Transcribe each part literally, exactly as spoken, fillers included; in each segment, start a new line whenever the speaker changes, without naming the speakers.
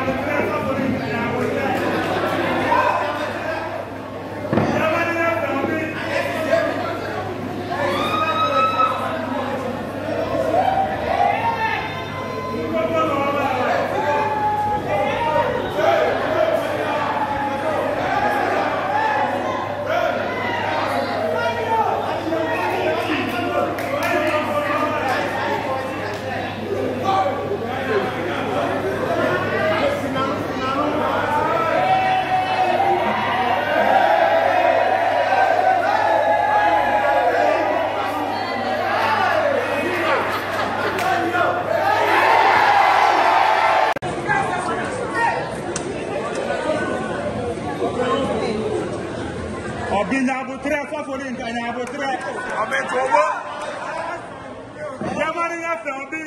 Obinyabutire fafori nkanyabutire.
Ametobo.
Yamani na fambi.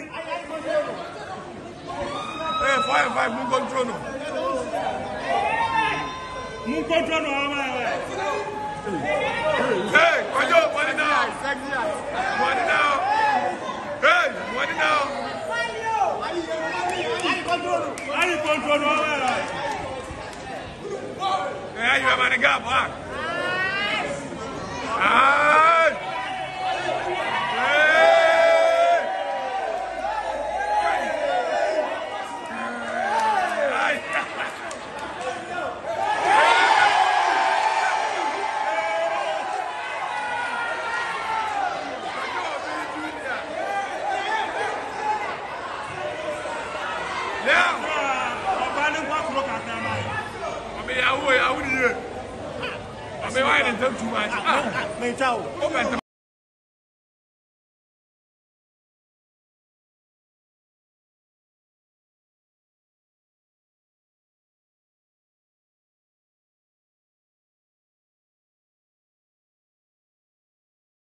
Eh, five five mun control no.
Mun control no ama we.
Hey, Kojo, money now. Money now. Hey, money now.
Ai control no ama.
Eh, you have money gap, huh? Ay! Ay! Now,
Obani kwa kuroka kana.
ame yawo yawo ni. Ame wa ni too much. Ah,
Me chao.